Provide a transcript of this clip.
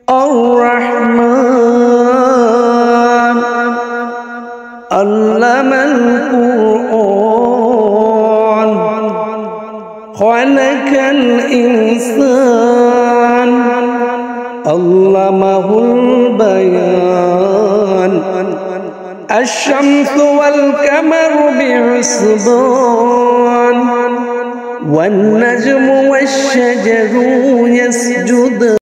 الرحمن علم القرآن خلق الإنسان علمه البيان الشمس والقمر بحسبان والنجم والشجر يسجدان